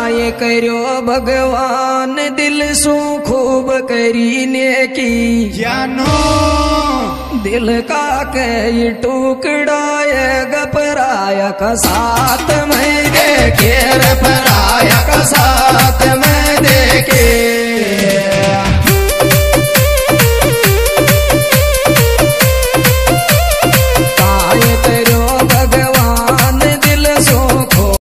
ये करो भगवान दिल सू खूब करीने की जानो दिल का कई टुकड़ा ये गपराया का साथ में